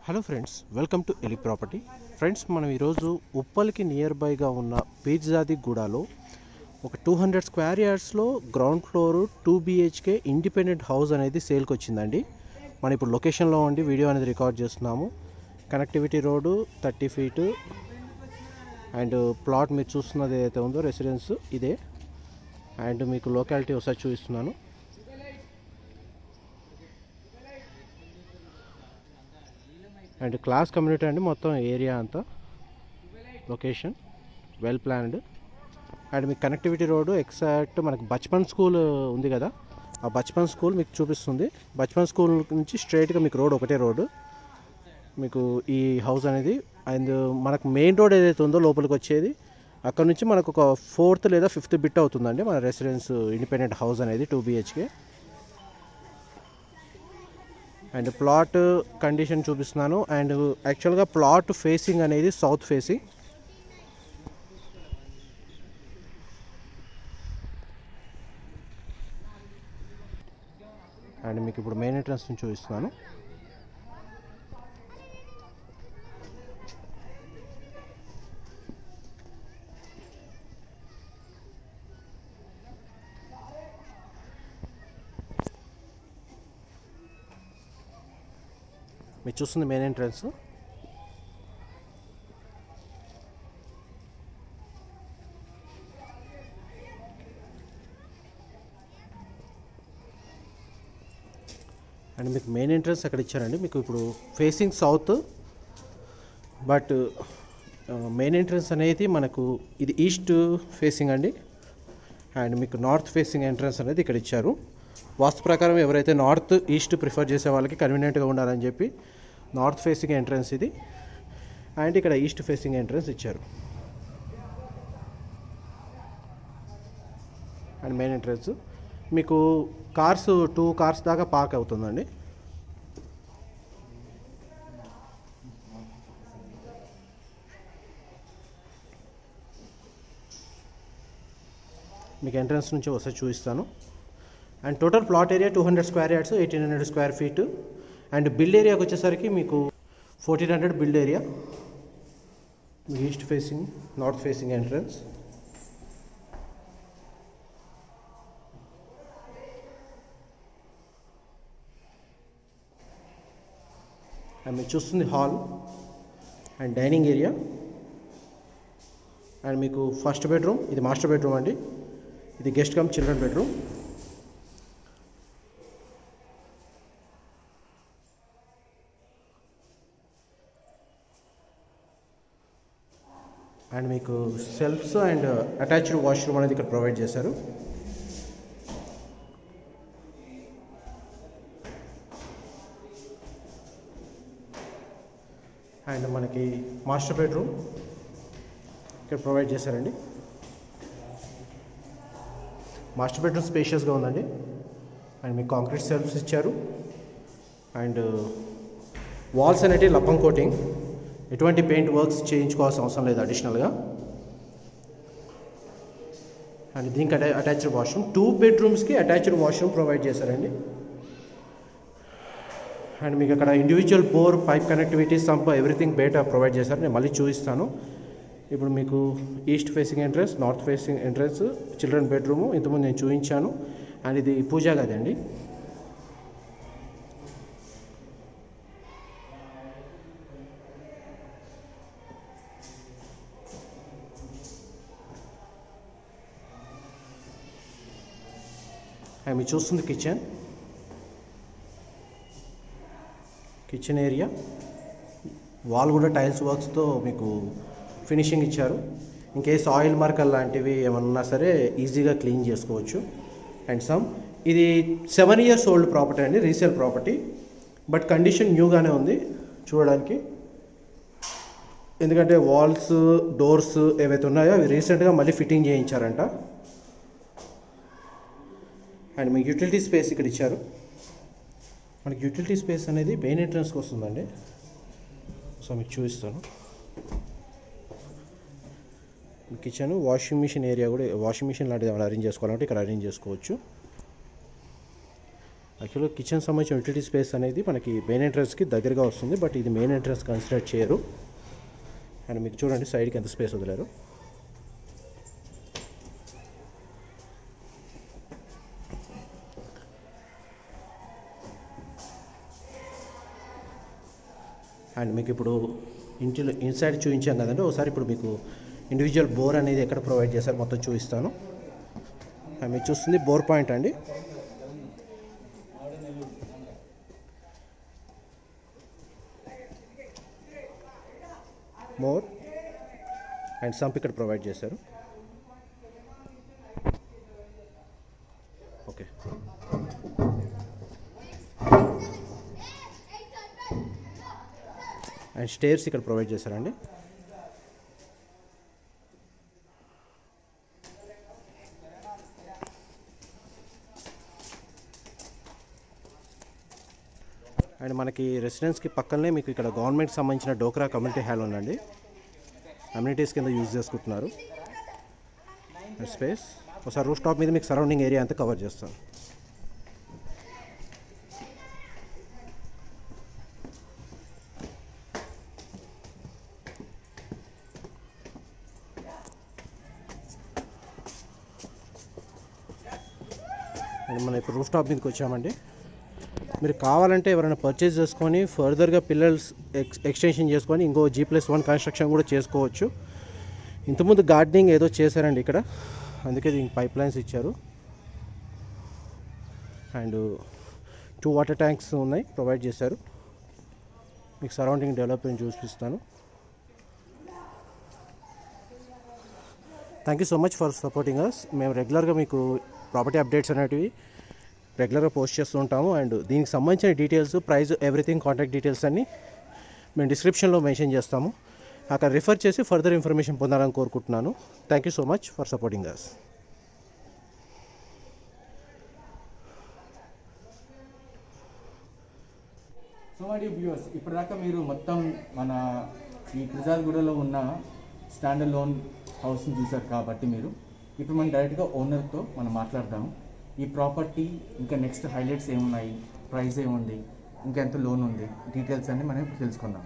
Hello friends, welcome to Eli property. Friends, మనం ఈరోజు ఉప్పల్కి near బైగా ఉన్న పీర్జాది గూడాలో ఒక 200 స్క్వేర్ యార్డ్స్లో ground floor 2 BHK independent house అనేది సేల్కి వచ్చిందండి. మనం ఇప్పుడు లొకేషన్లో ఉండి వీడియో అనేది రికార్డ్ చేస్తున్నాము. Connectivity road 30 feet and plot మీరు చూస్తున్నది ఏదైతే ఉందో రెసిడెన్స్ ఇదే. అండ్ మీకు లొకాలిటీ ఒకసారి చూపిస్తున్నాను. అండ్ క్లాస్ కమ్యూనిటీ అండి, మొత్తం ఏరియా అంతా లొకేషన్ వెల్ ప్లాన్డ్. అండ్ మీకు కనెక్టివిటీ రోడ్డు ఎగ్జాక్ట్ మనకు బచ్పన్ స్కూల్ ఉంది కదా, ఆ బచ్పన్ స్కూల్ మీకు చూపిస్తుంది. బచ్పన్ స్కూల్ నుంచి స్ట్రైట్గా మీకు రోడ్ ఒకటే రోడ్డు మీకు ఈ హౌస్ అనేది. అండ్ మనకు మెయిన్ రోడ్ ఏదైతే ఉందో లోపలికి వచ్చేది, అక్కడ నుంచి మనకు ఒక 4th లేదా 5th బిట్ అవుతుందండి మన రెసిడెన్స్ ఇండిపెండెంట్ హౌస్ అనేది 2 BHK. అండ్ ప్లాట్ కండిషన్ చూపిస్తున్నాను. అండ్ యాక్చువల్గా ప్లాట్ ఫేసింగ్ అనేది సౌత్ ఫేసింగ్. అండ్ మీకు ఇప్పుడు మెయిన్ ఎంట్రన్స్ నుంచి చూపిస్తున్నాను. మీరు చూస్తుంది మెయిన్ ఎంట్రన్స్. అండ్ మీకు మెయిన్ ఎంట్రన్స్ అక్కడ ఇచ్చారండి. మీకు ఇప్పుడు facing south, but main entrance అనేది మనకు ఇది ఈస్ట్ ఫేసింగ్ అండి. అండ్ మీకు నార్త్ ఫేసింగ్ ఎంట్రన్స్ అనేది ఇక్కడ ఇచ్చారు. వాస్తు ప్రకారం ఎవరైతే నార్త్ ఈస్ట్ ప్రిఫర్ చేసే వాళ్ళకి కన్వీనియంట్గా ఉండాలని చెప్పి నార్త్ ఫేసింగ్ ఎంట్రన్స్ ఇది. అండ్ ఇక్కడ ఈస్ట్ ఫేసింగ్ ఎంట్రన్స్ ఇచ్చారు. అండ్ మెయిన్ ఎంట్రన్స్ మీకు కార్స్ 2 కార్స్ దాకా పార్క్ అవుతుందండి. మీకు ఎంట్రన్స్ నుంచి ఒకసారి చూపిస్తాను. And total plot area 200 square yards, 1800 square feet. And build ఏరియాకి వచ్చేసరికి మీకు 1400 build area. East facing north facing entrance. And మీరు చూస్తుంది hall and dining area. And మీకు ఫస్ట్ బెడ్రూమ్, ఇది మాస్టర్ బెడ్రూమ్ అండి. ఇది guest come children bedroom. And మీకు సెల్ఫ్స్ అండ్ అటాచ్డ్ వాష్రూమ్ అనేది ఇక్కడ ప్రొవైడ్ చేశారు. అండ్ మనకి మాస్టర్ బెడ్రూమ్ ఇక్కడ ప్రొవైడ్ చేశారండి. మాస్టర్ బెడ్రూమ్ స్పేషియస్గా ఉందండి. అండ్ మీకు కాంక్రీట్ సెల్ఫ్స్ ఇచ్చారు. అండ్ వాల్స్ అనేవి లప్పం కోటింగ్, ఎటువంటి పెయింట్ వర్క్స్ చేయించుకోవాల్సిన అవసరం లేదు అడిషనల్గా. అండ్ దీనికి అటాచ్డ్ వాష్రూమ్, 2 బెడ్రూమ్స్కి అటాచ్డ్ వాష్రూమ్ ప్రొవైడ్ చేశారండి. అండ్ మీకు అక్కడ individual bore, pipe connectivity, sump, everything బయట ప్రొవైడ్ చేశారు. నేను మళ్ళీ చూపిస్తాను. ఇప్పుడు మీకు east facing entrance, north facing entrance, children bedroom ఇంతకుముందు నేను చూపించాను. అండ్ ఇది పూజా గది అండి. అండ్ మీరు చూస్తుంది కిచెన్ ఏరియా. వాల్ కూడా టైల్స్ వర్క్స్తో మీకు ఫినిషింగ్ ఇచ్చారు. ఇన్కేస్ ఆయిల్ మార్కర్ లాంటివి ఏమన్నా సరే ఈజీగా క్లీన్ చేసుకోవచ్చు. అండ్ ఇది 7 years ఓల్డ్ ప్రాపర్టీ అండి, రీసేల్ ప్రాపర్టీ. బట్ కండిషన్ న్యూగానే ఉంది చూడడానికి. ఎందుకంటే వాల్స్, డోర్స్ ఏవైతే ఉన్నాయో అవి రీసెంట్గా మళ్ళీ ఫిట్టింగ్ చేయించారంట. అండ్ మీకు యూటిలిటీ స్పేస్ ఇక్కడ ఇచ్చారు. మనకి యూటిలిటీ స్పేస్ అనేది మెయిన్ ఎంట్రన్స్కి వస్తుందండి. సో మీకు చూపిస్తాను. కిచెన్, వాషింగ్ మిషన్ ఏరియా కూడా, వాషింగ్ మిషన్ లాంటిది ఏమైనా అరేంజ్ చేసుకోవాలంటే ఇక్కడ అరేంజ్ చేసుకోవచ్చు. యాక్చువల్గా కిచెన్ సంబంధించిన యూటిలిటీ స్పేస్ అనేది మనకి మెయిన్ ఎంట్రన్స్కి దగ్గరగా వస్తుంది, బట్ ఇది మెయిన్ ఎంట్రన్స్ కన్సిడర్ చేయరు. అండ్ మీకు చూడండి సైడ్కి ఎంత స్పేస్ వదిలేరు. అండ్ మీకు ఇప్పుడు ఇంటిలో ఇన్సైడ్ చూపించాం కదండి, ఒకసారి ఇప్పుడు మీకు ఇండివిజువల్ బోర్ అనేది ఎక్కడ ప్రొవైడ్ చేశారు మొత్తం చూపిస్తాను. అండ్ మీరు చూస్తుంది బోర్ పాయింట్ అండి. మోర్ అండ్ సంప్ ఇక్కడ ప్రొవైడ్ చేశారు. ఓకే, అండ్ స్టేర్స్ ఇక్కడ ప్రొవైడ్ చేశారండి. అండ్ మనకి రెసిడెన్స్కి పక్కనే మీకు ఇక్కడ గవర్నమెంట్కి సంబంధించిన డోక్రా కమ్యూనిటీ హాల్ ఉందండి. అమ్యూనిటీస్ కింద యూజ్ చేసుకుంటున్నారు స్పేస్. ఒకసారి రూఫ్ టాప్ మీద మీకు సరౌండింగ్ ఏరియా అంతా కవర్ చేస్తాను. అండ్ మనం ఇప్పుడు రూఫ్ టాప్ మీదకి వచ్చామండి. మీరు కావాలంటే ఎవరైనా పర్చేజ్ చేసుకొని ఫర్దర్గా పిల్లలు ఎక్స్టెన్షన్ చేసుకొని ఇంకో G+1 కన్స్ట్రక్షన్ కూడా చేసుకోవచ్చు. ఇంతకుముందు గార్డెనింగ్ ఏదో చేశారండి ఇక్కడ, అందుకే దీనికి పైప్ లైన్స్ ఇచ్చారు. అండ్ 2 వాటర్ ట్యాంక్స్ ఉన్నాయి ప్రొవైడ్ చేశారు. మీకు సరౌండింగ్ డెవలప్మెంట్ చూపిస్తాను. Thank you so much for supporting us. మేము రెగ్యులర్గా మీకు ప్రాపర్టీ అప్డేట్స్ అనేటివి రెగ్యులర్గా పోస్ట్ చేస్తూ ఉంటాము. అండ్ దీనికి సంబంధించిన details, price, everything, contact details అన్నీ మేము డిస్క్రిప్షన్లో మెన్షన్ చేస్తాము. అక్కడ రిఫర్ చేసి ఫర్దర్ ఇన్ఫర్మేషన్ పొందాలని కోరుకుంటున్నాను. Thank you so much for supporting us. So my dear viewers, ఇప్పటిదాకా మీరు మొత్తం మన ఈ ఫిర్జాద్గూడలో ఉన్న స్టాండర్డ్ లోన్ హౌస్ని చూశారు కాబట్టి మీరు ఇప్పుడు మనం డైరెక్ట్గా ఓనర్తో మనం మాట్లాడదాము. ఈ ప్రాపర్టీ ఇంకా నెక్స్ట్ హైలైట్స్ ఏమున్నాయి, ప్రైస్ ఏముంది, ఇంకా ఎంత లోన్ ఉంది, డీటెయిల్స్ అన్నీ మనం ఇప్పుడు తెలుసుకుందాం.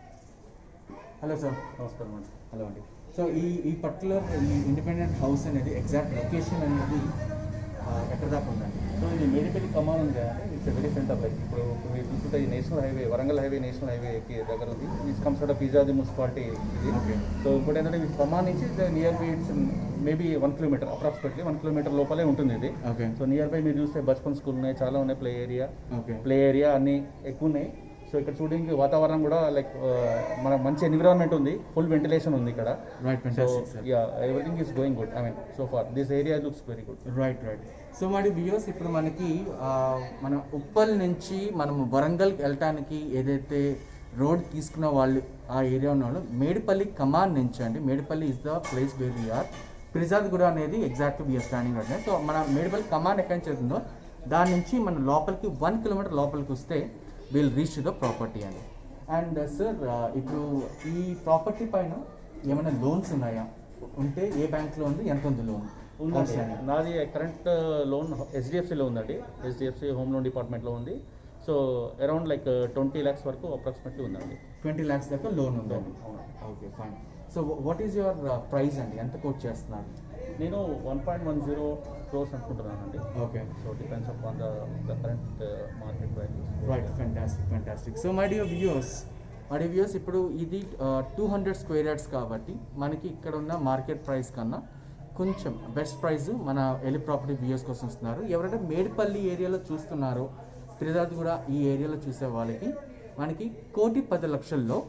Hello sir. నమస్కారం అండి. హలో అండి. సో ఈ పర్టికులర్ ఈ ఇండిపెండెంట్ హౌస్ అనేది ఎగ్జాక్ట్ లొకేషన్ అనేది ఎక్కడ దాకా ఉందండి? సో ఇది మేడిపల్లి కమాన్ ఉంది కదండి. ఇట్స్ వెరీ సెంటర్ లైక్ ఇప్పుడు మీరు చూస్తుంటే ఈ national highway, Warangal highway, national హైవేకి దగ్గర ఉంది. It's comes out of Peerzadi municipality ఇది. సో ఇంకోటి ఏంటంటే ఇది కమాన్ నుంచి near by it's maybe 1 kilometre, approximately 1 kilometre లోపలే ఉంటుంది ఇది. ఓకే. సో నియర్ బై మీరు చూస్తే బచ్పన్ స్కూల్ ఉన్నాయి, చాలా ఉన్నాయి, ప్లే ఏరియా అన్నీ ఎక్కువ ఉన్నాయి. సో ఇక్కడ చూడడానికి వాతావరణం కూడా లైక్ మన మంచి ఎన్విరాన్మెంట్ ఉంది, ఫుల్ వెంటిలేషన్ ఉంది ఇక్కడ. Right, fantastic sir. Yeah, everything is going good. I mean so far this area looks very good. Right. So మరి వ్యూవర్స్, ఇప్పుడు మనకి మన ఉప్పల్ నుంచి మనము వరంగల్కి వెళ్ళటానికి ఏదైతే రోడ్ తీసుకున్న వాళ్ళు ఆ ఏరియా ఉన్న వాళ్ళు మేడిపల్లి కమాన్ నుంచి అండి, Medipally is the place where we're. Peerzadiguda అనేది exact we're standing right. So మన మేడిపల్లి కమాన్ ఎక్కడి నుంచి వెళ్తుందో దాని నుంచి మన లోపలికి 1 కిలోమీటర్ లోపలికి వస్తే విల్ రీచ్ ద ప్రాపర్టీ అండి. అండ్ సార్, ఇప్పుడు ఈ ప్రాపర్టీ పైన ఏమైనా లోన్స్ ఉన్నాయా? ఉంటే ఏ బ్యాంక్లో ఉంది, ఎంత ఉంది లోన్? ఉందండి. నాది కరెంట్ లోన్ HDFCలో ఉందండి. HDFC హోమ్ లోన్ డిపార్ట్మెంట్లో ఉంది. సో అరౌండ్ లైక్ 20 lakhs వరకు అప్రాక్సిమేట్లీ ఉందండి. 20 lakhs దాకా లోన్ ఉందండి. Okay, fine. So what is your price అండి? ఎంత కోట్ చేస్తున్నారు? నేను 1.10 crores అనుకుంటున్నానండి. Okay. So depends upon the current market price. Right, fantastic. So my dear viewers, ఇప్పుడు ఇది 200 square yards కాబట్టి మనకి ఇక్కడ ఉన్న మార్కెట్ ప్రైస్ కన్నా కొంచెం బెస్ట్ ప్రైస్ మన ఎలి ప్రాపర్టీ వ్యూవర్స్ కోసం ఇస్తున్నారు. ఎవరైతే మేడిపల్లి ఏరియాలో చూస్తున్నారో, ఫిర్జాద్గూడ ఈ ఏరియాలో చూసే వాళ్ళకి మనకి 1,10,00,000లో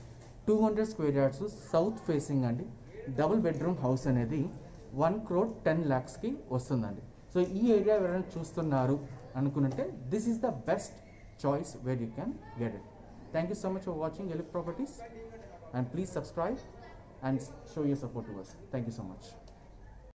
200 square yards సౌత్ ఫేసింగ్ అండి, డబుల్ బెడ్రూమ్ హౌస్ అనేది 1,10,00,000కి వస్తుందండి. సో ఈ ఏరియా ఎవరైనా చూస్తున్నారు అనుకుంటే this is the best choice where you can get it. Thank you so much for watching Elite Properties, and please subscribe and show your support to us. Thank you so much.